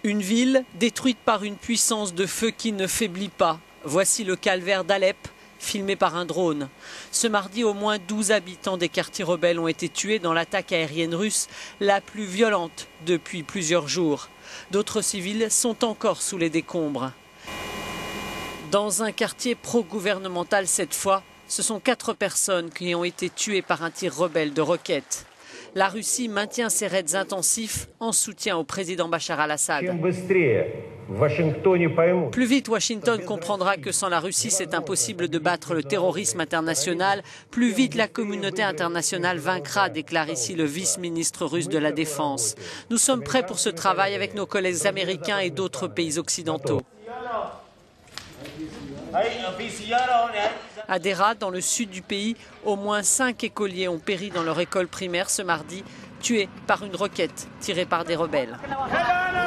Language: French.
Une ville détruite par une puissance de feu qui ne faiblit pas. Voici le calvaire d'Alep, filmé par un drone. Ce mardi, au moins 12 habitants des quartiers rebelles ont été tués dans l'attaque aérienne russe, la plus violente depuis plusieurs jours. D'autres civils sont encore sous les décombres. Dans un quartier pro-gouvernemental cette fois, ce sont 4 personnes qui ont été tuées par un tir rebelle de roquettes. La Russie maintient ses raids intensifs en soutien au président Bachar al-Assad. Plus vite Washington comprendra que sans la Russie, c'est impossible de battre le terrorisme international. Plus vite la communauté internationale vaincra, déclare ici le vice-ministre russe de la Défense. Nous sommes prêts pour ce travail avec nos collègues américains et d'autres pays occidentaux. À Deraa, dans le sud du pays, au moins 5 écoliers ont péri dans leur école primaire ce mardi, tués par une roquette tirée par des rebelles.